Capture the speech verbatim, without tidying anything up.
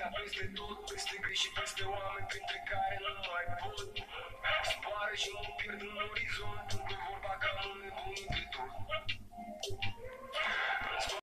peste tot, peste griji și peste oameni printre care nu mai pot. Spare și mă pierd în orizont, când vorba ca un nebun de tot.